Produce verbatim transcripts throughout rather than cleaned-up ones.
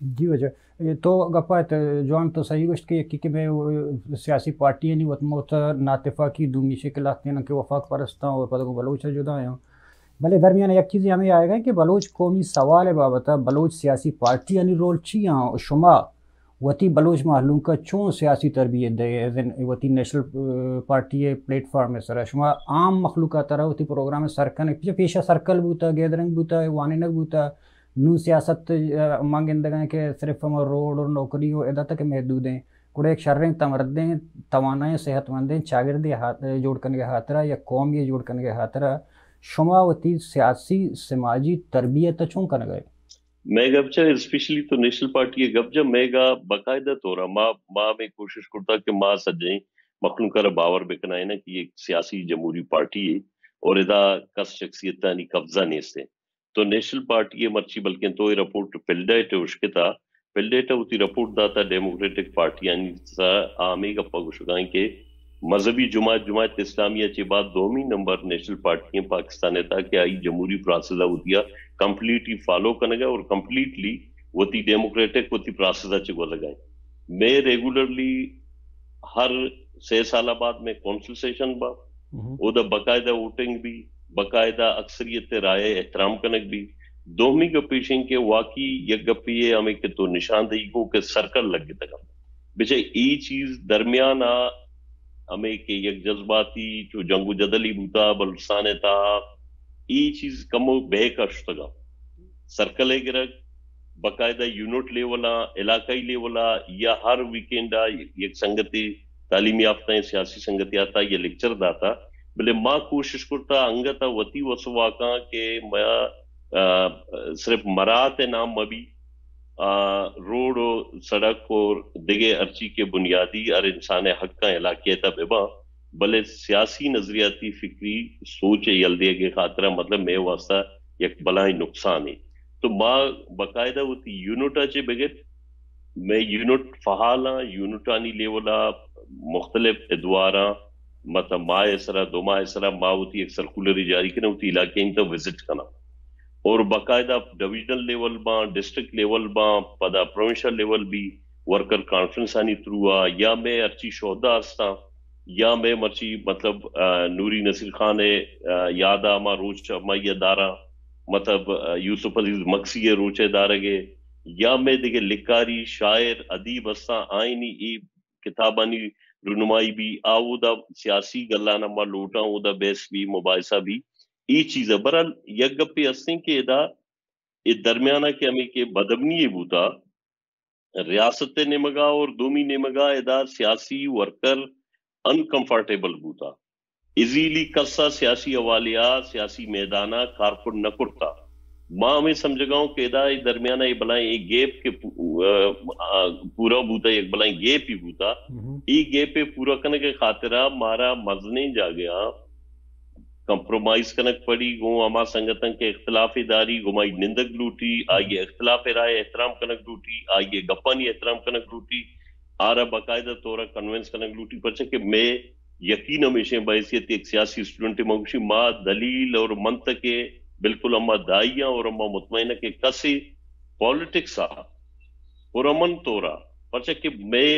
جی وجہ تو گپات جوان تو صحیح گوشت کہ یکی کہ میں سیاسی پارٹی نہیں وط موت ناتفاقی دومی شکلات ہیں کہ وفاق پرستاں اور پتہ کو بلوچ جدا ہیں بلے درمیان یک چیز ہمیں آئے گا کہ بلوچ قومی سوال ہے بابتا بلوچ سیاسی پارٹی یعنی رول چی ہیں شما وتی بلوچ معلوم کا چون سیاسی تربیت دے ایزن وتی نیشنل پارٹی پلیٹ فارم سر شما عام مخلوقات طرح وتی پروگرام سرکن پیچھے پیشہ سرکل بوتا گیدرنگ بوتا وانینگ بوتا نو سیاست مانگندگاں کہ صرف ہم روڈ اور نوکری و ادا تک محدود ہیں کوڑے ایک شرریں تمردیں توانائیں صحت مندیں چاگردی ہاتھ جوڑ کرنے کے خاطرہ یا قوم یہ جوڑ کرنے کے خاطرہ شما وتی سیاسی سماجی تربیت چون کرنے گئے میں گبچہ اسپیشلی تو نیشنل پارٹی ہے گبجہ میں گا باقاعدہ طور ماں ماں میں کوشش کرتا کہ ماں سجیں مخلوق کر باور بکنا ہے نا کہ ایک سیاسی جمہوری پارٹی ہے اور ادا کس شخصیت نہیں قبضہ نہیں سے تو نیشنل پارٹی ہے مرچی بلکہ تو یہ رپورٹ پلڈیٹ اس کے تھا پلڈیٹ ہوتی رپورٹ داتا ڈیموکریٹک پارٹی یعنی عامی کا پگشگائیں کہ مذہبی جماعت جماعت اسلامیہ کے بعد دومی نمبر نیشنل پارٹی پاکستان تھا کہ آئی جمہوری پروسیس ہوتی ہے کمپلیٹلی فالو کرنے گا اور کمپلیٹلی وہ تی ڈیموکریٹک وہ تی پروسیس چ لگائیں میں ریگولرلی ہر چھ سال بعد میں کونسل سیشن با وہ دا باقاعدہ ووٹنگ بھی باقاعدہ اکثریت رائے احترام کنک بھی دومی کا پیشن کے واقعی یک گپی ہے ہمیں کہ تو نشاندہی کو کہ سرکل لگ گیا تھا بچے ای چیز درمیان ہمیں کہ یک جذباتی جو جنگ جدلی بوتا بلوچستان تھا ای چیز کمو بے کشتگا سرکلے گرگ باقاعدہ یونٹ لیولا علاقائی لیولا یا ہر ویکینڈ یک سنگتی تعلیمی یافتہ سیاسی سنگتی آتا یہ لیکچر داتا بلے ماں کوشش کرتا انگتا وتی وسواکاں کہ میں صرف مرات نام مبی روڈ و سڑک اور دیگے ارچی کے بنیادی اور انسان حق کا علاقے تا ببا بلے سیاسی نظریاتی فکری سوچ یلدے کے خاطرہ مطلب میں واسطہ یک بلائیں نقصان ہے تو ماں باقاعدہ ہوتی یونٹا چے بغیر میں یونٹ فعالاں یونٹانی لیولا مختلف ادوارا مطلب ماہ اسرا دو ماہ اسرا ماں ہوتی ایک سرکولری جاری کرنا ہوتی علاقے انتا وزٹ کرنا اور باقاعدہ ڈویژنل لیول باں ڈسٹرکٹ لیول باں پدا پروونشل لیول بھی ورکر کانفرنس آنی تروا یا میں ارچی شہدہ ہستا یا میں مرچی مطلب نوری نصیر خان یادا ما روچ ما یہ دارا مطلب یوسف عزیز مکسی روچے دارگے یا میں دیکھے لکاری شاعر ادیب ہستا آئینی ای کتابانی رونمائی بھی آو دا سیاسی گلانا ما لوٹا او دا بیس بھی مباحثہ بھی ای چیز ہے برحال یک گپی ہستیں کہ ادا درمیانہ کے ہمیں کہ بدبنی بوتا ریاست نمگا اور دومی نمگا ادا سیاسی ورکر انکمفرٹیبل بوتا ایزیلی کسا سیاسی حوالیا سیاسی میدانہ کارکن نہ کرتا ماں ہمیں سمجھگاؤں کہ ادا درمیانہ یہ بلائیں ایک گیپ کے پورا بوتا ایک بلائیں گیپ ہی بوتا ایک گیپ پہ پورا کرنے کے خاطرہ مارا مزنے جا گیا کمپرومائز کنک پڑی گو اما سنگتن کے اختلاف داری گمائی نندگ لوٹی آئیے اختلاف رائے احترام کنک لوٹی آئیے گپانی احترام کنک لوٹی آرہ باقاعدہ طورہ کنونس کنک لوٹی پرچہ کہ میں یقین ہمیشہ بحیثیت ایک سیاسی اسٹوڈنٹ موشی ماں دلیل اور منطق بالکل اما دائیاں اور اما مطمئنہ کے کسی پولیٹکس آ اور امن طورہ پرچہ کہ میں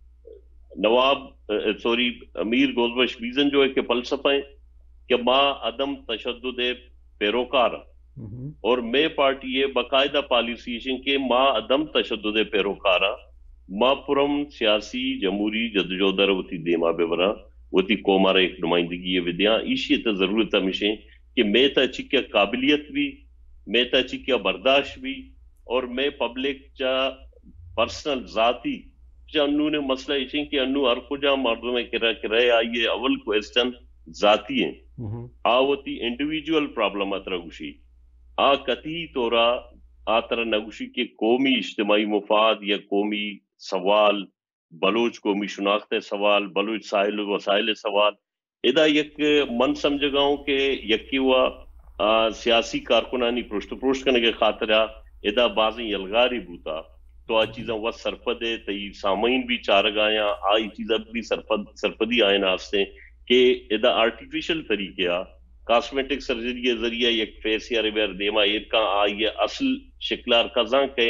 نواب سوری امیر گوزبش بیزن جو ہے کہ فلسفہ کہ ماں عدم تشدد پیروکار اور میں پارٹی ہے باقاعدہ پالیسی کہ ماں عدم تشدد پیروکار ماں پرم سیاسی جمہوری جدوجہد ہوتی دیما بیورا ہوتی قومارا ایک نمائندگی ودیاں ایشی تا ضرورت ہمیشہ کہ میں تا چکیا قابلیت بھی میں تا چکیا برداشت بھی اور میں پبلک جا پرسنل ذاتی جا انہوں نے مسئلہ ایشی کہ انہوں ہر کو جا مردوں میں کرا کرائے آئیے اول کوئسٹن ذاتی ہیں آوتی انڈیویجول پرابلم اترا گوشی آ کتی طورا آترا نگوشی کے قومی اجتماعی مفاد یا قومی سوال بلوچ قومی شناخت سوال بلوچ ساحل وسائل سوال ادا یک من سمجھگاؤں کہ یکی ہوا سیاسی کارکنانی پرشت پرشت کرنے کے خاطرہ ادا بازیں یلغاری بوتا تو آ چیزاں وہ سرپد ہے تی سامعین بھی چارگایا آئی چیزاں بھی سرپد سرپدی آئین آستے کہ ادا آرٹیفیشل طریقے آ کاسمیٹک سرجری کے ذریعہ یک فیس یا ریویر دیما ایک کا آئیے اصل شکلار قضاں کہیں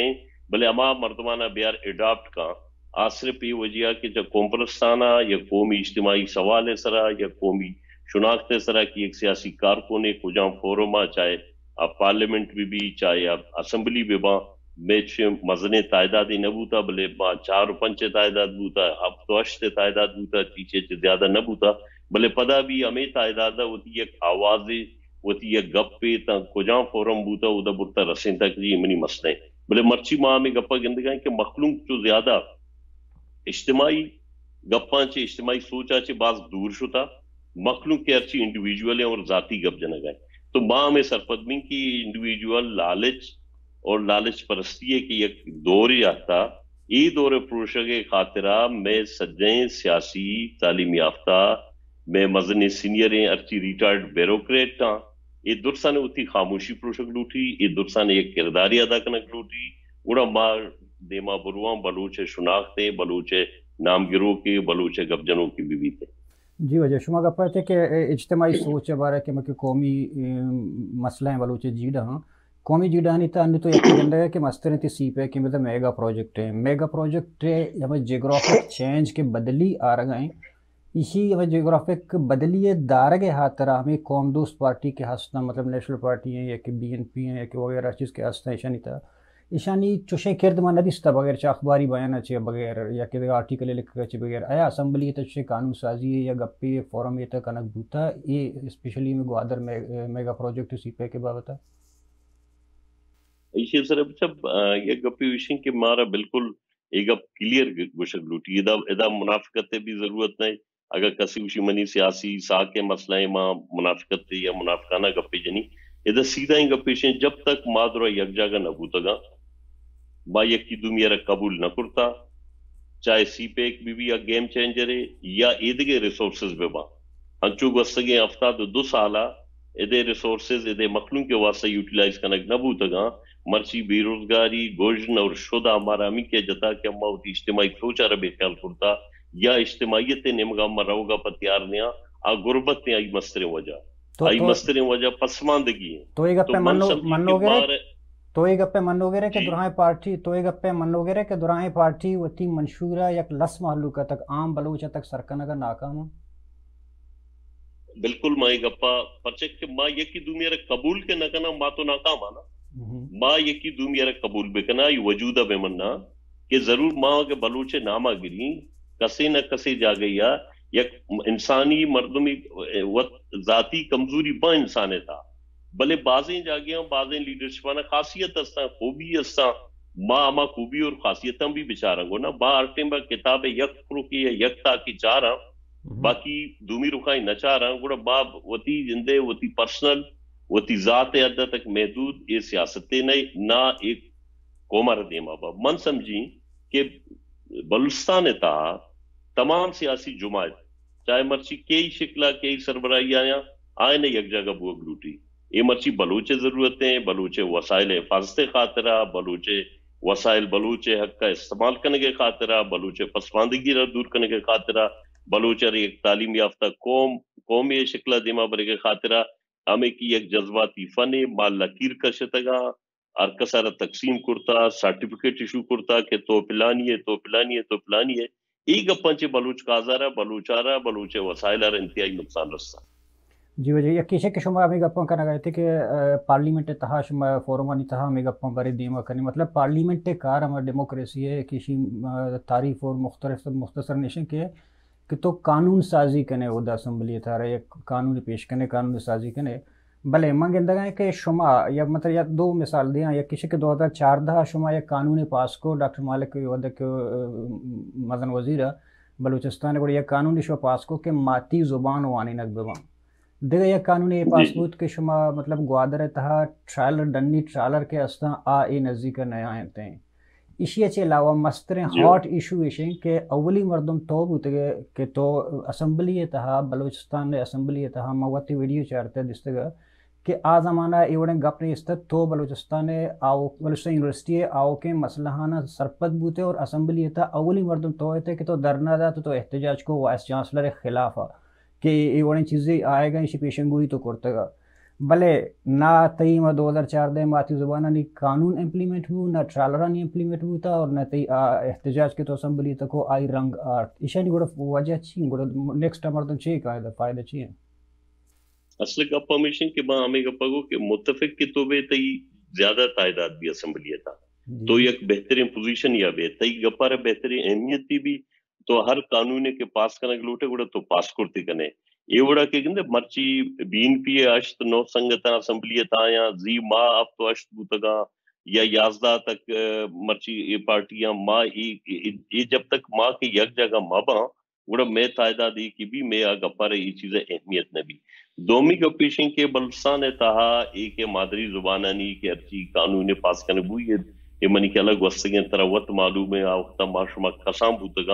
بلے اما مردمانہ بیار اڈاپٹ کا آج صرف یہ وجہ کہ جب قوم پرستانہ یا قومی اجتماعی سوال سرا یا قومی شناخت سرا کی ایک سیاسی کارکن کجا فورما چاہے اب پارلیمنٹ بھی بھی چاہے اب اسمبلی بھی با میچ مزنے تعداد نبوتا بلے با چار پنچ تعداد بوتا اب تو اشت تعداد بوتا چیچے چے زیادہ نبوتا بلے پدا بھی ہمیں تعداد ہوتی ایک آواز ہوتی ایک گپ پہ تا کجا فورم بوتا ادا برتا رسیں تک جی منی مسئلے بلے مرچی ماہ میں گپا گندگاں کہ مخلوق جو زیادہ اجتماعی گپاں چے اجتماعی سوچا چے بعض دور شتا مخلوق کے ارچی انڈیویجول ہیں اور ذاتی گپ جنگ ہے تو ماہ میں سرپدمی کی انڈیویجول لالچ اور لالچ پرستی ہے کہ ایک دور آتا ای دور پروشہ کے خاطرہ میں سجیں سیاسی تعلیم یافتہ میں مزن سینئر ہیں ارچی ریٹائرڈ بیروکریٹ ہاں یہ درسا نے اتنی خاموشی پروشک لوٹی یہ درسا نے ایک کرداری ادا کنک لوٹی اڑا ماں دیما بروان بلوچ شناختے بلوچ نام گروہ کے بلوچ گبجنوں کی بھی بھی تھے جی وجہ شما گپا تھے کہ اجتماعی سوچ ہے بارے کہ مکہ قومی مسئلہ ہیں بلوچ جیڈا ہاں قومی جیڈا نہیں تھا تو یقین گندہ ہے کہ مستر تی سی پہ کہ مطلب میگا پروجیکٹ ہے میگا پروجیکٹ ہے ہمیں جیوگرافک چینج کے بدلی آ رہا ہیں اسی ہمیں جیوگرافک بدلی دار کے ہاتھ طرح ہمیں قوم دوست پارٹی کے ہستہ مطلب نیشنل پارٹی ہیں یا کہ بی این پی ہیں یا کہ وغیرہ چیز کے ہستہ ایشانی تھا ایشانی چوشیں کرد من ندیستا بغیر چا اخباری بیانہ چے بغیر یا کہ آرٹیکل لکھا چے بغیر آیا اسمبلی تا چوشیں قانون سازی ہے یا گپی فورم یہ تا کنک بوتا یہ اسپیشلی میں گوادر میگا پروجیکٹ سی پہ کے بابتا ایشی سر جب یہ گپی وشن کے مارا بالکل ایک گپ کلیئر گوشک لوٹی ادا ادا منافقت بھی ضرورت نہیں اگر کسی وشی منی سیاسی ساکھ کے مسئلہ ماں منافقت یا منافقانہ گپی جنی ادا سیدھا ہی گپی شن جب تک مادر یک جاگا نہ بوتا گا با یکی دومیرا قبول نہ کرتا چاہے سی پیک بھی بھی یا گیم چینجر ہے یا ایدگے ریسورسز بے با ہنچو گستگے ہفتہ دو دو سالہ ایدے ریسورسز ایدے مخلوق کے واسطہ یوٹیلائز کنک نہ بوتا گا مرچی بے روزگاری گوجن اور شدہ ہمارا ہمیں کیا جتا کہ ہم ہوتی اجتماعی سوچا ربے خیال کرتا یا اجتماعیت نمگا مروگا پتیار نیا آ غربت نے آئی مستریں وجہ آئی مستریں وجہ پسماندگی ہیں تو ایک اپنے منو گرے تو ایک گپے من وغیرہ کے دوران پارٹی تو ایک گپے من وغیرہ کے دوران پارٹی وتی منشورہ یک لس محلوکہ تک عام بلوچہ تک سرکن اگر ناکام ہوں بالکل ماں گپا پرچک کہ ماں یکی دو میرا قبول کے نہ کنا ماں تو ناکام آنا ماں یکی دو میرا قبول بکنا یہ وجودہ بے مننا کہ ضرور ماں کے بلوچے نامہ گری کسی نہ کسی جا گیا یک انسانی مردمی ذاتی کمزوری با انسانے تھا بلے بازیں جاگیاں بازیں لیڈرشپانا خاصیت استا خوبی استا ماں اما خوبی اور خاصیتاں بھی بچارا گو نا با ارٹیں با کتاب یک پروکی ہے یک تا کی چاہ رہا باقی دومی رکھائی نہ چاہ رہا گوڑا باب وطی جندے وطی پرسنل وطی ذات عدہ تک محدود یہ سیاستیں نہیں نہ ایک کومر دیما با من سمجھیں کہ بلوچستان تا تمام سیاسی جماعت چاہے مرچی کئی شکلہ کئی سربراہی آیا آئے نے یک جگہ بوگ لوٹی یہ مرچی بلوچے ضرورتیں بلوچے وسائل حفاظت خاطرہ بلوچے وسائل بلوچے حق کا استعمال کرنے کے خاطرہ بلوچے پسماندگی را دور کرنے کے خاطرہ بلوچے ایک تعلیم یافتہ قوم قومی شکلہ دیما برے کے خاطرہ ہمیں کی ایک جذباتی فن مال لکیر کا شتگا ارکا سارا تقسیم کرتا سرٹیفکیٹ ایشو کرتا کہ تو پلانی ہے تو پلانی ہے تو پلانی ہے ایک اپنچے بلوچ کازارہ بلوچارہ بلوچے وسائلہ را انتہائی نقصان رسا جی وجہ یہ کیسے کہ شما ہمیں گپاں کرنا گئے تھے کہ پارلیمنٹ تہا شما فورمانی تہا ہمیں گپاں بارے دیما کرنی مطلب پارلیمنٹ کار ہمارا ڈیموکریسی ہے کسی تعریف اور مختلف مختصر نیشن کے کہ تو قانون سازی کنے ادا اسمبلی تھا رہے قانون پیش کرنے قانون سازی کنے بلے منگ اندگا ہے کہ شما یا مطلب یا دو مثال دیا یا کسی کے دو ہزار چاردہ شما یا قانون پاس کو ڈاکٹر مالک وعدہ کے مدن وزیرہ بلوچستان کو یا قانون شما پاس کو کہ ماتی زبان وانی نک ببان دیگه یک قانون یہ پاس بود کہ شما مطلب گوادر تہا ٹرائلر ڈنی ٹرائلر کے استا آ ای نزدیک نیا آتے ہیں اسی اچھے علاوہ مستریں ہاٹ ایشو ایشیں کہ اولی مردم تو بوتے گئے کہ تو اسمبلی تہا بلوچستان اسمبلی تہا موتی ویڈیو چارتے دستے گا کہ آ زمانہ ایوڑیں گپ نہیں استد تو بلوچستان آو بلوچستان یونیورسٹی آو کے مسلحانہ سرپت بوتے اور اسمبلی تہا اولی مردم تو ہوتے کہ تو درنا دا تو احتجاج کو وائس چانسلر خلاف کہ یہ وڑیں چیزیں آئے گا اسی پیشن گوئی تو کرتے گا بلے نہ تئی ما دو ہزار چار دے ماتی زبانہ نی قانون امپلیمنٹ ہو نہ ٹرالرا نی امپلیمنٹ ہو تا اور نہ تئی احتجاج کے تو اسمبلی تکو آئی رنگ آرت ایشانی گوڑا وجہ چی گوڑا نیکسٹ مردن چی قاعدہ فائدہ چی ہے اصل گپا مشن کہ ماں ہمیں گپا گو کہ متفق کے تو بے تئی زیادہ تعداد بھی اسمبلی تھا تو یک بہترین پوزیشن یا بے تئی گپا رہا بہترین اہمیت تھی بھی تو ہر قانون کے پاس کرنے کے لوٹے گوڑا تو پاس کرتے کنے یہ وڑا کہ گندے مرچی بین پی اشت نو سنگتا اسمبلی تا یا زی ماں اب تو اشت بوتگا یا یازدہ تک مرچی یہ پارٹیاں ماں یہ جب تک ماں کے یک جگہ ماں باں گوڑا میں تعداد دی کی بھی میں آگا پر یہ چیزیں اہمیت نبی دومی کو پیشن کے بلستان تہا ایک مادری زبانانی کے ارچی قانون پاس کرنے بوئی یہ منی کے الگ وستگیں طرح وقت معلوم ہے آوکتا معاشمہ قسام بوتگا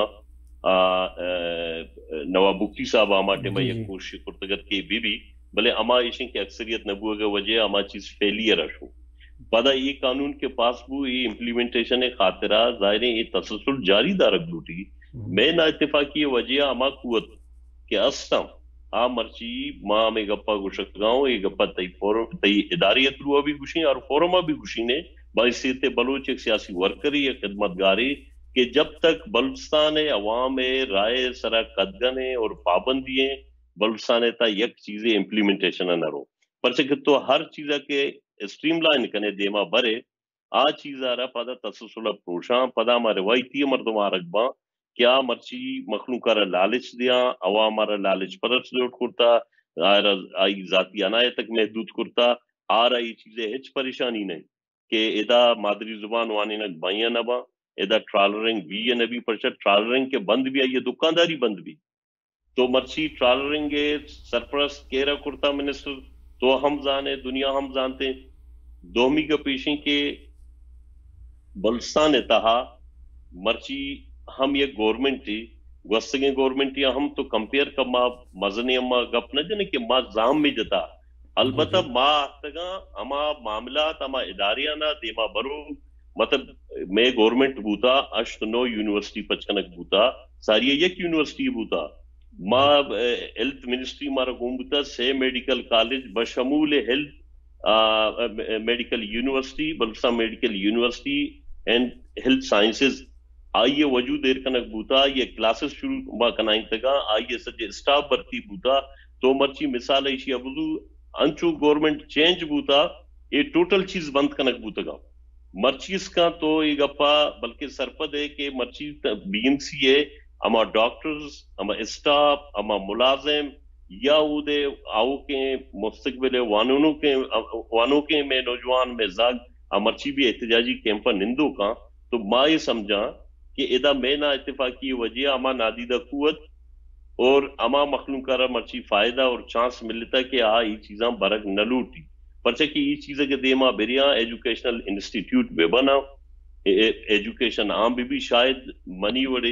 نواب بکتی صاحب آما ٹیمہ یک کوشش کرتگر کے بی بی بلے اما ایشن کی اکثریت نبوہ گا وجہ اما چیز فیلیر اشو پدا یہ قانون کے پاس بو یہ امپلیمنٹیشن خاطرہ ظاہریں یہ تسلسل جاری دارک لوٹی میں نا اتفاقی وجہ اما قوت کہ استم آ مرچی ماں میں گپا گوشک گاؤں یہ گپا تئی فورم تئی اداریت رو بھی گوشیں اور فورما بھی گوشیں نے باعثیت بلوچ ایک سیاسی ورکری یا خدمتگاری کہ جب تک بلوچستان عوام رائے سرا قدگنے اور پابندییں بلوچستان تا یک چیزیں امپلیمنٹیشن نہ رو پرچہ کہ تو ہر چیزہ کے اسٹریم لائن کنے دیما برے آ چیزہ رہا پدا تسلسل پروشاں پدا ما روایتی مردم آرکباں کیا مرچی مخلوق را لالچ دیا عوام را لالچ پرس لوٹ کرتا آئی ذاتی عنایت تک محدود کرتا آ رہا یہ چیزیں ہچ پریشانی نہیں کہ ادا مادری زبان وانی نک بائیاں نبا ادا ٹرالرنگ بھی یہ نبی پرچہ ٹرالرنگ کے بند بھی آئیے دکانداری بند بھی تو مرچی ٹرالرنگ سرپرست کیرا کرتا منسٹر تو ہم جانے دنیا ہم جانتے دومی کا پیشیں کے بلستان اتہا مرچی ہم یہ گورنمنٹ تھی گوستگیں گورنمنٹ یا ہم تو کمپیئر کا ماں مزنی اما گپ نہ جنے کہ ماں زام میں جتا البتہ ماں آتگاں اما معاملات اما اداریاں نہ دیما برو مطلب میں گورنمنٹ بوتا اشت نو یونیورسٹی پچکنک بوتا ساری یک یونیورسٹی بوتا ماں ہیلتھ منسٹری مارا گوم بوتا سے میڈیکل کالج بشمول health medical university Balochistan medical university and health sciences آئیے وجود دیر کنک بوتا یہ کلاسز شروع با کنائیں تگا آئیے سجے سٹاف برتی بوتا تو مرچی مثال ایشی ابزو انچو گورنمنٹ چینج بوتا یہ ٹوٹل چیز بند کنک بوتا گا مرچیز کا تو یہ گپا بلکہ سرپد ہے کہ مرچی بی ایم سی ہے اما ڈاکٹرز اما اسٹاف اما ملازم یا او دے آو کے مستقبل وانونوں کے وانوں کے میں نوجوان میں زاگ مرچی بھی احتجاجی کیمپا نندو کا تو ماں یہ سمجھا کہ ادا میں نا اتفاقی وجہ اما نادیدہ قوت اور اما مخلوق کا مرچی فائدہ اور چانس ملتا کہ آ یہ چیزاں برگ نہ لوٹی پرچہ کہ یہ چیزیں کہ دیما بریاں ایجوکیشنل انسٹیٹیوٹ بے بنا ایجوکیشن عام بھی بھی شاید منی وڑے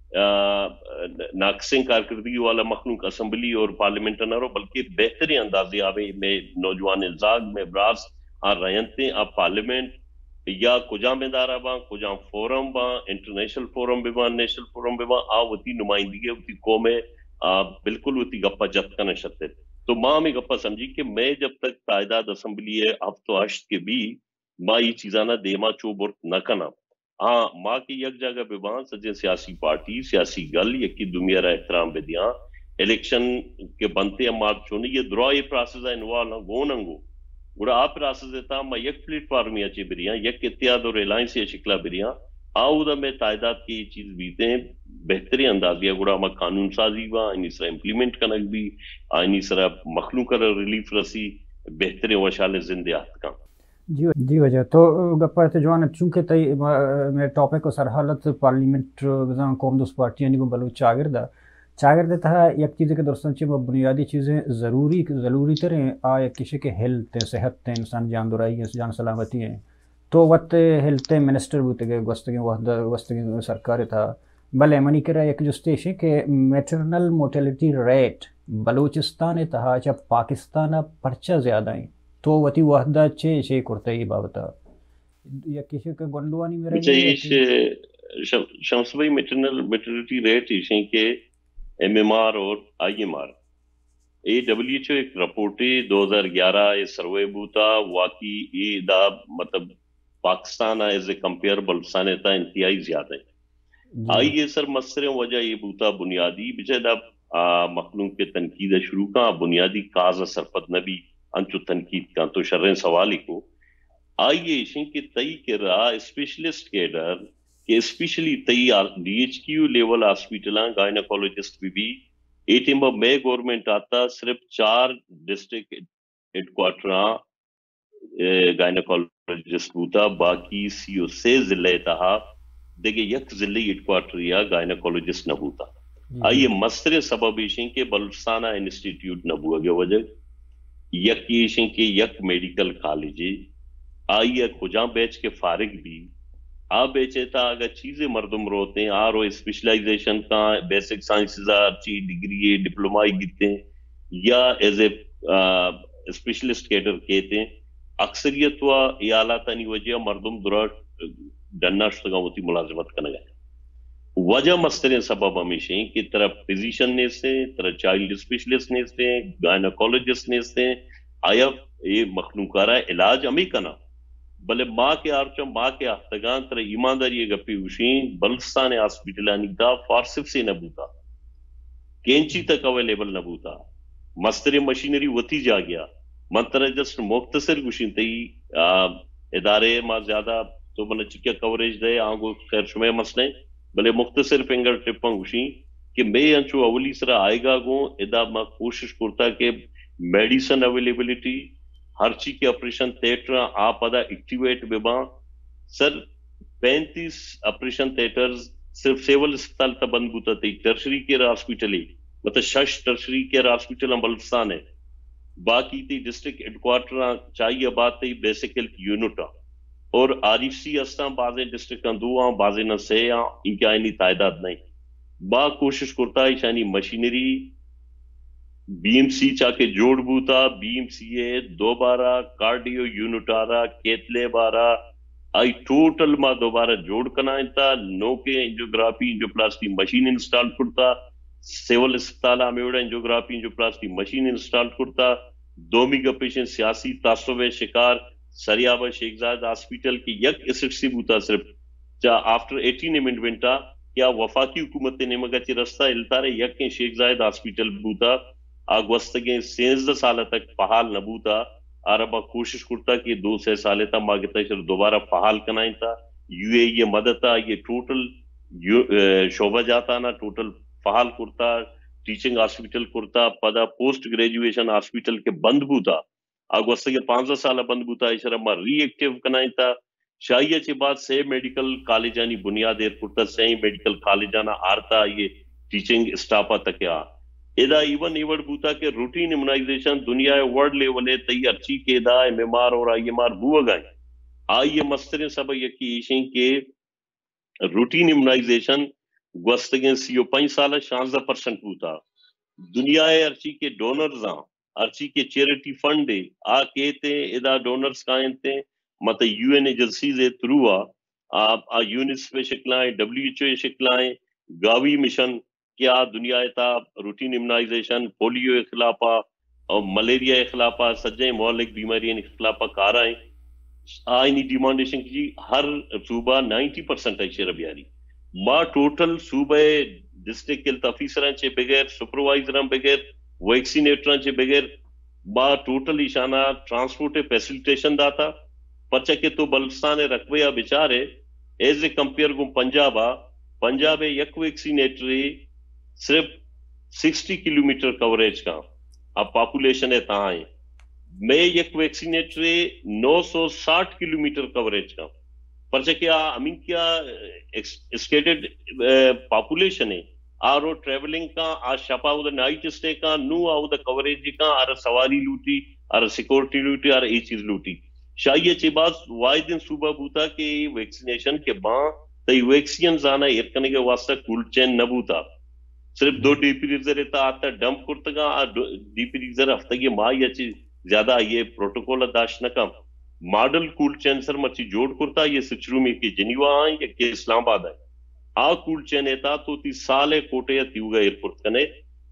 ناقصیں کارکردگی والا مخلوق اسمبلی اور پارلیمنٹ نہ رو بلکہ بہترین اندازی آوے میں نوجوان زاگ میں براس آ رہنتے آپ پارلیمنٹ یا کجا میں دارا باں کجا فورم باں انٹرنیشنل فورم بھی باں نیشنل فورم بھی باں آ وتی نمائندگی وتی قوم بالکل وتی گپا جت کا نشتے تو ماں میں گپا سمجھی کہ میں جب تک تعداد اسمبلی ہے اب تو اشت کے بھی ماں یہ چیزانا دیما چو برت نہ کنا ہاں ماں کی یک جگہ پہ باں سجے سیاسی پارٹی سیاسی گل یکی دنیا را احترام بے دیاں الیکشن کے بنتے ماں چونی یہ درائی پراسز انوال گوننگو گوڑا آپ راسز دیتا ما یک پلیٹ فارمی اچھی بریاں یک اتحاد اور الائنس یا شکلہ بریاں آو دا میں تعداد کی یہ چیز بیتے ہیں بہتری اندازیہ گوڑا ما قانون سازی با آئینی سرا امپلیمنٹ کنک بھی آئینی سرا مخلوق کر ریلیف رسی بہتری وشال زندیات کا جی جی وجہ تو گپا تے جوان چونکہ تی میں ٹاپک کو سرحالت پارلیمنٹ بزان قوم دوست پارٹی یعنی کو بلوچ چاگردہ چاگردہ تھا یک چیز کے درستان چی بنیادی چیزیں ضروری ضروری تریں آ یک کسی کے ہیلتھ صحت تے انسان جان درائی جان سلامتی ہیں تو وقت ہیلتھ منسٹر بوتے گئے وستگی وحدہ وستگی سرکار تھا بلے منی کرا یک جستیش ہے کہ میٹرنل موٹیلٹی ریٹ بلوچستان تھا جب پاکستان پرچہ زیادہ ہیں تو وتی وحدہ چھے چھے کرتا ہی بابتا یا کسی کا گنڈوانی میرا یہ شمس بھائی میٹرنل میٹرنلٹی ریٹ ایشیں کہ ایم ایم آر اور I M R a W H O ایک رپورٹ دو ہزار گیارہ یہ سروے بوتا واقعی اے دا مطلب Pakistan as a compare Balochistan تا انتہائی زیادہ ہے آئی یہ سر مصر وجہ یہ بوتا بنیادی بجے مخلوق کے تنقید شروع کا بنیادی کاز سرپت نبی انچو تنقید کا تو شرح سوالی کو آئیے ایشن کے تئی کے رہا اسپیشلسٹ کیڈر کہ اسپیشلی تئی D H Q level hospital gynaecologist بھی بھی ایٹیم میں گورنمنٹ آتا صرف چار ڈسٹرکٹ ہیڈ کوارٹر گائنیکولوجسٹ ہوتا باقی سی او سے ضلع تہا دیکھیں یک ضلع ہیڈ کوارٹر یا گائنیکولوجسٹ نہ ہوتا آئیے مستر سبب ایشن کے بلوچستانہ انسٹیٹیوٹ نہ ہوا گیا وجہ یک ایشن کے یک میڈیکل کالج آئیے کجاں بیچ کے فارغ بھی آ بیچے تا اگر چیزیں مردم روتے ہیں آر او اسپیشلائزیشن کا بیسک سائنسز اچھی ڈگری ڈپلومائی گیتے ہیں یا ایز اے اسپیشلسٹ کیڈر کہتے ہیں اکثریت و ایالاتانی وجہ مردم درا ڈننا شتگاں ہوتی ملازمت کرنا گیا وجہ مسترین سبب ہمیشہ ہیں کہ طرح فزیشن نے سے طرح چائلڈ اسپیشلسٹ نے سے گائنیکولوجسٹ نے سے آیا یہ مخلوقارہ علاج ہمیں کنا بلے ماں کے آرچہ ماں کے آفتگان طرح ایمانداری گپی ہوشین بلوچستان ہاسپیٹلانی دا فارسف سے نبوتا کینچی تک اویلیبل نبوتا مستر مشینری وتی جا گیا منترہ جسٹ مختصر گوشین تی ادارے ماں زیادہ تو بنا چکیا کوریج دے آنگو خیر شمع مسئلے بلے مختصر فنگر ٹپاں گوشین کہ میں انچو اولی سرا آئے گا گو ادا ماں کوشش کرتا کہ میڈیسن اویلیبلیٹی ہر چیز کے آپریشن تھیٹر آپ ادا ایکٹیویٹ ببا سر پینتیس آپریشن تھیٹرز صرف سیول اسپتال تا بند بوتا تھی ٹرشری کیئر ہاسپیٹل ہی مطلب شش ٹرشری کیئر ہاسپیٹل ہم بلوچستان ہے باقی تھی ڈسٹرکٹ ہیڈ کوارٹر چاہیے بات تھی بیسک ہیلتھ یونٹ اور عارف سی استان بازے ڈسٹرکٹ اندو آن بازے نہ سے آن ان کی آئینی تعداد نہیں با کوشش کرتا ہے شانی مشینری بی ایم سی چاہ کے جوڑ بوتا بی ایم سی اے دوبارہ کارڈیو یونٹ آرہ کیتلے بارہ آئی ٹوٹل ما دوبارہ جوڑ کنا انتا نو کے انجوگرافی انجوپلاسٹی مشین انسٹال کرتا سیول اسپتالہ میں اڑا انجوگرافی انجوپلاسٹی مشین انسٹال کرتا دومی کا پیشن سیاسی تعصب شکار سریابہ شیخ زاد ہاسپیٹل کی یک اسٹ سی بوتا صرف چاہ آفٹر ایٹین امنڈمنٹا کیا وفاقی حکومت نے مگا چی رستہ التارے یک کے شیخ زاد ہاسپیٹل بوتا آگ وستگیں سینزدہ سالہ تک فحال نبوتا عربہ کوشش کرتا کہ دو سے سالے تا ماگتا شر دوبارہ فحال کنائیں تا یو اے یہ مدتا یہ ٹوٹل شعبہ جاتا نا ٹوٹل فحال کرتا ٹیچنگ ہاسپیٹل کرتا پدا پوسٹ گریجویشن ہاسپیٹل کے بند بوتا آگ وستگیں پانزہ سالہ بند بوتا اشارہ ما ری ایکٹیو کنائیں تا شاہیہ چی بات سے میڈیکل کالجانی بنیاد ایر کرتا سے میڈیکل کالجانا آرتا یہ ٹیچنگ اسٹاپا تک آ ادا ایون ایوڑ بوتا کہ روٹین امونائزیشن دنیا ورلڈ لیولے تی ارچی کے دا ایم ایم آر اور آئی ایم آر بو گئے آئیے مسترین سب یکی ایشن کے روٹین امونائزیشن گوستگیں سیو پانچ سالہ شانزدہ پرسنٹ بوتا دنیا ارچی کے ڈونرز آن ارچی کے چیریٹی فنڈ ہے آ کہتے ادا ڈونرز کائن تے مطلب یو این ایجنسیز تھرو آ یونٹس پہ شکلائیں ڈبلیو ایچ او شکلائیں گاوی مشن کیا دنیا تا روٹین امونائزیشن پولیو اخلاپا اور ملیریا اخلاپا سجیں مولک بیماری اخلاپا کارائیں آئینی ڈیمانڈیشن کی ہر صوبہ نائنٹی پرسنٹ اشیرہ بیاری ما ٹوٹل صوبہ ڈسٹرکٹ ہیلتھ آفیسران چے بغیر سپروائزران بغیر ویکسینیٹران چے بغیر ما ٹوٹل اشانہ ٹرانسپورٹ فیسلٹیشن داتا پچھا کہ تو بلوچستان رقبہ بچارے ایز اے کمپیئر گم پنجابا پنجاب یک ویکسینیٹری صرف سکسٹی کلومیٹر کوریج کا اب پاپولیشن ہے تہاں ہے میں یک ویکسینیٹری نو سو ساٹھ کلومیٹر کوریج کا پرچہ کیا امین کیا اسکیٹڈ پاپولیشن ہے آرو ٹریولنگ کا آ شپا او دا نائٹ اسٹے کا نو آو دا کوریج کا آر سواری لوٹی آر سیکورٹی لوٹی آر ای چیز لوٹی شاہیہ چی باز واحد صوبہ بوتا کہ ویکسینیشن کے باں تی ویکسین زانا ارکنے کے واسطہ کول چین نبوتا صرف دو ڈی پی ریزر تا آتا ڈمپ کرتگا ڈی پی ریزر ہفتگی ماں یا چیز زیادہ یہ پروٹوکول داشت نکم ماڈل کول چین سر مرچی جوڑ کرتا یہ سچرو میں کہ جنیوا آئیں یا کہ اسلام آباد آئیں آ کول چین ایتا تو تی سالے کوٹے یا تیوگا ایئرپورٹ کنے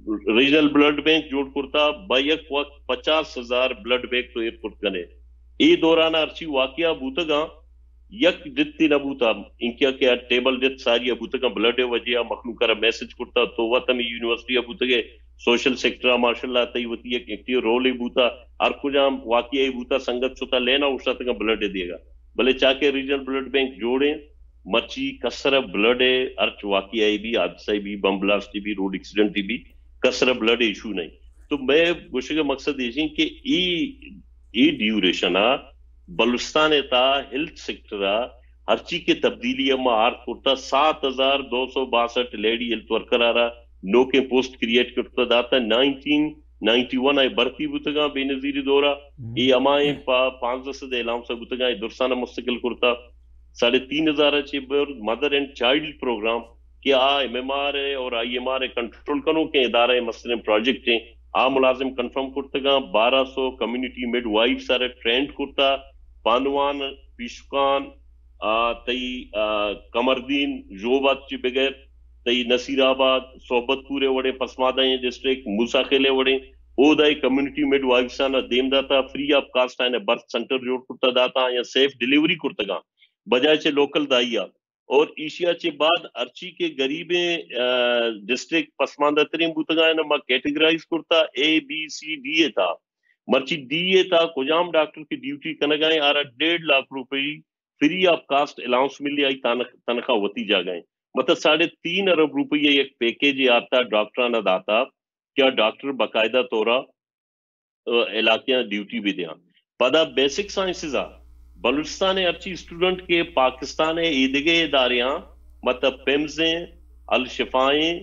रीजनल ब्लड बैंक जोड़ करता बायक वक्त पचास हजार ब्लड बैंक तो एयरपोर्ट कने ए दौरान अर्ची वाकिया बूतगा यक जितनी न बूता इनके क्या टेबल जित सारी बूतगा ब्लड वजिया मखलू कर मैसेज करता तो वतम यूनिवर्सिटी बूतगे सोशल सेक्टर माशाल्लाह तई वती एक एक्टिव रोल ही बूता और कुछ वाकिया ही बूता संगत सुता लेना उसका तक ब्लड देगा भले चाके रीजनल ब्लड बैंक जोड़े मर्ची कसर ब्लड है अर्च वाकिया भी हादसा भी बम ब्लास्ट भी रोड एक्सीडेंट भी कसर ब्लड इशू नहीं तो मैं गुस्से का मकसद ये कि ई ई ड्यूरेशन आ बलुस्तान था हेल्थ सेक्टर आ हर चीज के तब्दीली में आर्थ करता सात हजार दो सौ बासठ लेडी हेल्थ वर्कर आ रहा नो के पोस्ट क्रिएट करता दाता नाइनटीन नाइन्टी वन आई भर्ती बुतगा बेनजीरी दौरा ये अमाए पांच दस एलाम से बुतगा दुरसाना मुस्तकिल करता साढ़े तीन हजार अच्छे मदर एंड चाइल्ड प्रोग्राम कि आ एम एम आर है और आई एम आर है कंट्रोल करो के इदारे मसले प्रोजेक्ट हैं आ मुलाजिम कंफर्म करता बारह सौ कम्युनिटी मिड वाइफ सारे ट्रेंड करता पानवान पिशकान तई कमरदीन जोबाद ची बगैर तई नसीराबाद सोबतपुरे वड़े पसमादा डिस्ट्रिक्ट मूसा खेले वड़े ओदाई कम्युनिटी मिड वाइफ साना देमदाता फ्री ऑफ कास्ट आने बर्थ सेंटर जोड़ करता दाता या सेफ डिलीवरी करता बजाय से लोकल दाइया और एशिया के बाद अर्ची के गरीबे डिस्ट्रिक्ट पसमानदा तरीन बुतगा ना कैटेगराइज करता A B C D A था मर्ची डी ए था कुजाम डॉक्टर की ड्यूटी कनगाए आ रहा डेढ़ लाख रुपए फ्री ऑफ कास्ट अलाउंस मिली आई तनख्वाह वती जा गए मतलब साढ़े तीन अरब रुपये एक पैकेज आता डॉक्टराना दाता क्या डॉक्टर बाकायदा तौरा इलाके ड्यूटी भी दिया पदा बेसिक साइंसेज आ बलूचिस्तान अर्ची स्टूडेंट के पाकिस्तान ईदगे इदारियां मतलब पेम्स अल शिफाएं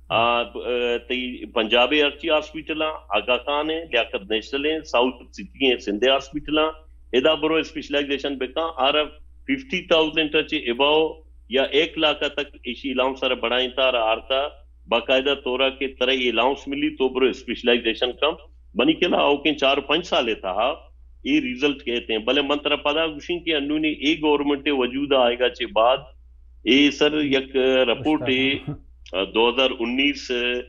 पंजाबी अर्ची हॉस्पिटल आगा खान है लियाकत नेशनल है साउथ सिटी है सिंधे हॉस्पिटल इदा बरो स्पेशलाइजेशन बेका आर फिफ्टी थाउजेंड अच्छे एबाओ या एक लाख तक इसी अलाउंस सारा बढ़ाई था आरता बाकायदा तौरा के तरह अलाउंस मिली तो बरो स्पेशलाइजेशन कम बनी के ला के चार पांच साल था ये रिजल्ट कहते हैं भले मंत्र पदा गुशी के अन्नू ने एक गवर्नमेंट वजूद आएगा चे बाद ये सर एक रिपोर्ट है दो हजार उन्नीस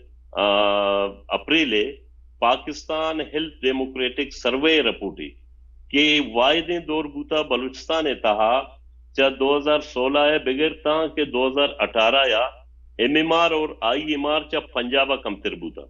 अप्रैल है Pakistan health democratic survey report है कि वायदे दौर बूता बलूचिस्तान है तहा चाहे दो हजार सोलह है बगैर ता के दो हजार अठारह या एम एम आर और आई एम आर चा पंजाबा कम तिरबूता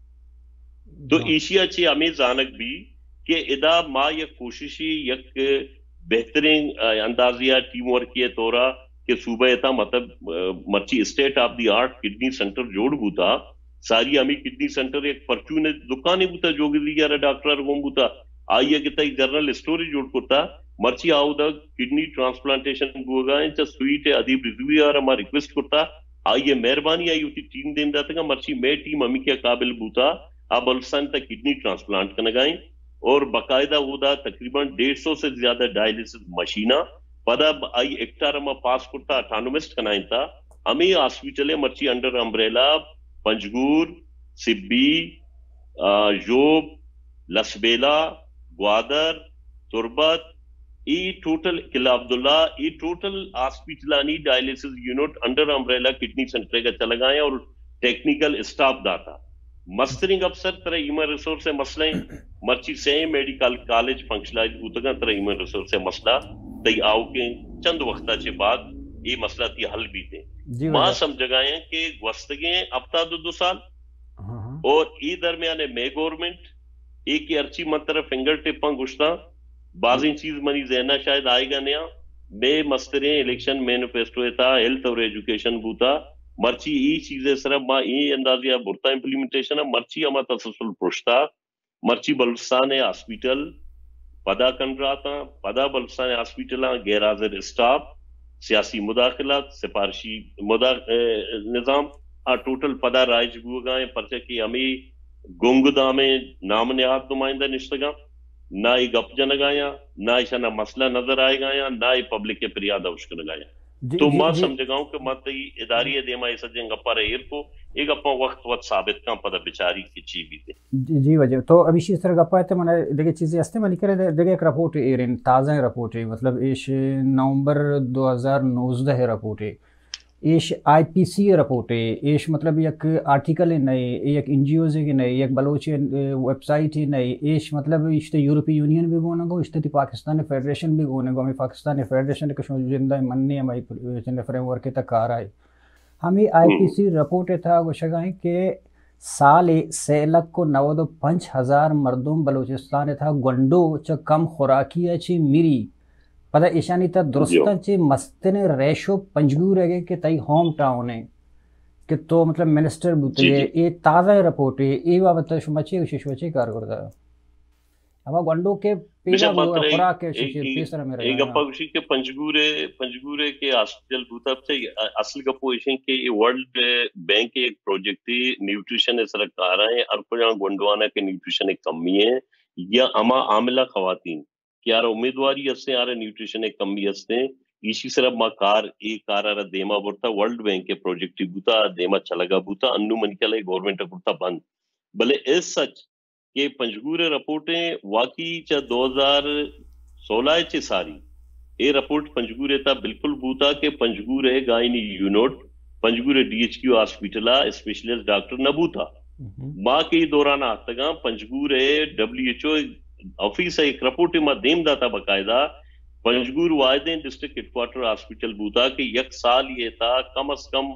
तो एशिया चे हमें जानक भी कि इदा माँ यक कोशिशी यक बेहतरीन अंदाजिया टीम वर्क के तौरा के सूबे था मतलब मर्ची state of the art kidney centre जोड़ बूता सारी हमें किडनी सेंटर एक परचूने दुकानें बूता जोगी यार डॉक्टर गोम बूता आइए कि तई जनरल स्टोरेज जोड़ करता मर्ची आउदा किडनी ट्रांसप्लांटेशन बुगा च स्वीट अदीब रिव्यू यार हमारा रिक्वेस्ट करता आइए मेहरबानी आई उसी टीम देन दाता मर्ची मैं टीम हमें क्या काबिल बूता अब बलुस्तान तक किडनी ट्रांसप्लांट करने गए और बाकायदा उदा तकरीबन डेढ़ सौ से ज्यादा डायलिसिस मशीना पदा आई एक्टार में पास करता अठानोमिस्ट कनाइन था हमें हॉस्पिटल मर्ची अंडर अम्ब्रेला पंजगूर सिब्बी जोब लसबेला ग्वादर तुरबत ई टोटल किला अब्दुल्ला ई टोटल हॉस्पिटलानी dialysis unit under umbrella kidney centre का चला गए और टेक्निकल स्टाफ दाता मस्टरिंग अफसर तरह ह्यूमन रिसोर्स से मसले मर्ची से मेडिकल कॉलेज फंक्शनलाइज उतगा तरह ह्यूमन रिसोर्स से मसला तई आओ के चंद वक्ता के बाद ये मसला थी हल भी थे मां समझगाए कि वस्तगे हफ्ता दो दो साल और ई दरमियान में गवर्नमेंट एक ही अर्ची मंत्र फिंगर टिप गुश्ता बाजी चीज मनी जहना शायद आएगा नया बे मस्तरे इलेक्शन मैनिफेस्टो था हेल्थ और एजुकेशन बूता मर्ची ई चीजें सिर्फ मां ई अंदाजिया बुरता इम्प्लीमेंटेशन है मर्ची अमा तसलसल पुश्ता मर्ची बलुस्तान हॉस्पिटल पदा कंड्राता पदा बलुस्तान हॉस्पिटल गैर हाजिर स्टाफ सियासी मुदाखिलात सिफारशी मुदा निजाम आ टोटल पदा राइज बुगाए परचे की हमें गुंगदा में नाम निहात नुमाइंदा निश्तगा ना ही गप जनगाया ना ही शना मसला नजर आएगा या ना ही पब्लिक के फरियाद अवश्य लगाया तो मां समझगाऊं कि मत इदारी देमा इस जंग पर एर को एक अपना वक्त वक्त साबित का पता बेचारी की ची भी थे जी जी वजह तो अभी इस तरह गप्पा है मैंने देखे चीजें हस्ते मनी करे देखे एक रिपोर्ट एरिन ताज़ा रिपोर्ट है मतलब इस नवंबर दो हज़ार नौजदह है रिपोर्ट है ایش آئی پی سی رپورٹ ہے، ایش مطلب یک آرٹیکل ہے نئے، یک این جی اوز ہے نئے، یک بلوچ ویب سائٹ ہے نئے، ایش مطلب اشتے یورپی یونین بھی گونا گو، اشتے تی پاکستان فیڈریشن بھی گونا گو، ہمیں پاکستان فیڈریشن کے شو زندہ مننے ہمیں چند فریم ورک تک آ رہا ہے. ہمیں آئی پی سی رپورٹ تھا گوشگائیں کہ سال سیلک کو نود و پنچ ہزار مردم بلوچستان تھا گنڈو چا کم خوراکی اچھی میری پتہ ایشانی تا درستان چی مستن ریشو پنجگو رہے کہ تائی ہوم ٹاؤن ہے کہ تو مطلب منسٹر بوتے ہیں. یہ تازہ رپورٹ ہے، یہ بابت شما چی کوشش وچی کار کرتا ہے اما گنڈو کے پیلا خوراک کے شیشیر پیسر میرا ایک گپا کشی کے پنجگورے پنجگورے کے ہاسپٹل بوتا سے اصل گپو ایشن کے ورلڈ بینک ایک پروجیکٹ تھی نیوٹریشن سرکار ہیں اور کو جہاں گنڈوانا کے نیوٹریشن ایک کمی ہے یا اما عاملہ خواتین کہ یار امیدواری ہستے آ رہے نیوٹریشن ایک کمی ہستے اسی صرف ما کار ایک کار آ رہا دیما بورتا ورلڈ بینک کے پروجیکٹ بوتا دیما چلگا بوتا انو من کے لئے گورنمنٹ بورتا بند بلے اس سچ کہ پنجگورے رپورٹیں واقعی چا دو ہزار سولہ چے ساری اے رپورٹ پنجگورے تا بالکل بوتا کہ پنجگورے گائنی یونٹ پنجگورے ڈی ایچ کیو ہاسپٹلہ اسپیشلسٹ ڈاکٹر نبو تھا ماں کے دوران آتگاں پنجگورے ڈبلیو ایچ او آفیس ایک رپورٹ ما دیم داتا باقاعدہ پنجگور واحدین ڈسٹرکٹ ہیڈ کوارٹر ہاسپٹل بوتا کہ یک سال یہ تھا کم از کم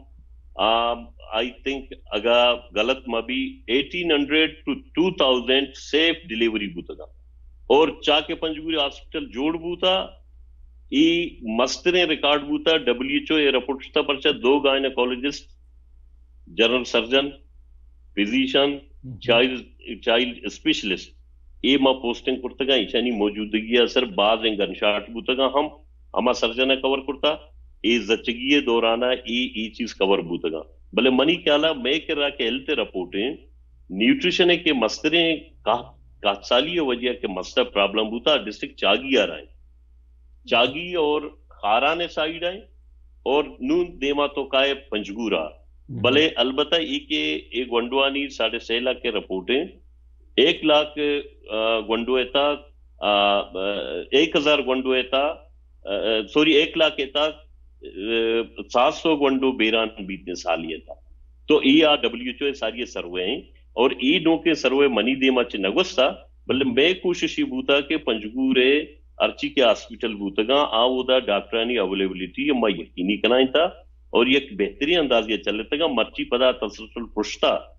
آئی تھنک اگر غلط مبی eighteen hundred to two thousand safe delivery بوتا تھا اور چاہ کے پنجگوری ہاسپٹل جوڑ بوتا ای مستریں ریکارڈ بوتا ڈبلیو ایچ او یہ رپورٹ شتا پرچا دو gynaecologist general surgeon physician child specialist اے ما پوسٹنگ کرتا گا ایچانی موجودگی اثر بعض گن شاٹ بوتا گا ہم ہما سرجنہ کور کرتا اے زچگی دورانا ای ای چیز کور بوتا گا بلے منی کیالا میں کر رہا کہ ہیلتھ رپورٹیں نیوٹریشن کے مستریں کات سالی وجہ کے مستر پرابلم بوتا ڈسٹرکٹ چاگی آ رہا ہے چاگی اور خارانے سائیڈ آئیں اور نون دیما تو کائے پنجگورا بلے البتہ ای کے ایک گنڈوانی ساڑھے سہ لاکھ کے رپورٹیں ایک لاکھ گنڈو ایتا ایک ہزار گنڈو ایتا سوری ایک لاکھ ایتا سات سو گنڈو بیران بیتنے سالی ایتا تو ای آ ڈبلیو ایچ او ساری سروے ہیں اور ای نو کے سروے منی دیما چھ نگوستا بلے میں کوششی بوتا کہ پنجگورے ارچی کے ہاسپٹل بوتا گا آو دا ڈاکٹرانی اویلیبلیٹی ما یقینی کنائیں تھا اور یک بہترین انداز یہ چلتا گا مرچی پدا تسلسل پرشتا